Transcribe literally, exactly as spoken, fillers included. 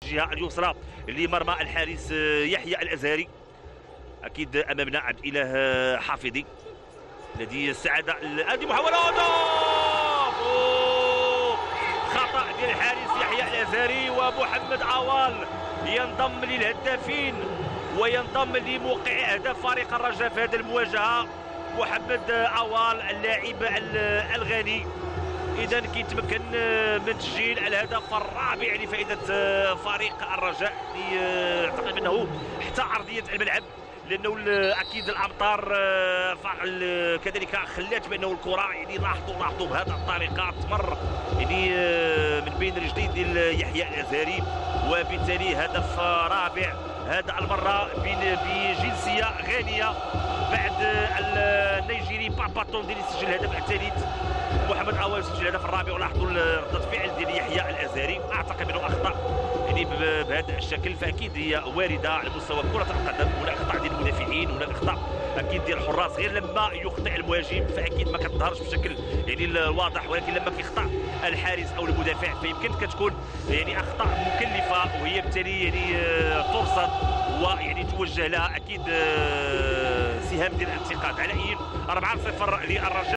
الجهه اليسرى لمرمى الحارس يحيى الازهري. اكيد امامنا عبد الاله حافظي الذي استعاد هذه محاوله هدف، خطا ديال الحارس يحيى الازهري، ومحمد عوال ينضم للهدافين وينضم لموقع اهداف فريق الرجاء في هذه المواجهه. محمد عوال اللاعب الغاني اذا كيتمكن من تسجيل الهدف الرابع لفائده فريق الرجاء، اللي اعتقد انه حتى ارضيه الملعب، لانه اكيد الامطار كذلك خلات بانه الكره يعني لاحظوا لاحظوا بهذه الطريقه تمر يعني من بين رجلين ديال يحيى الازهري، وبالتالي هدف رابع هذا المره بجنسيه غانيه بعد النيجيري باباتون اللي سجل الهدف الثالث. محمد عوال سجل الهدف الرابع، ولاحظوا ردة فعل ديال يحيى الازهري. اعتقد انه اخطا يعني بهذا الشكل، فاكيد هي وارده على مستوى كره القدم. هناك اخطاء ديال المدافعين، هناك اخطاء اكيد ديال الحراس، غير لما يخطئ المهاجم فاكيد ما كتظهرش بشكل يعني الواضح، ولكن لما كيخطا الحارس او المدافع فيمكن كتكون يعني اخطاء مكلفه، وهي بالتالي يعني ترصد ويعني توجه لها اكيد سهام ديال الانتقاد. على اي أربعة صفر للرجاء.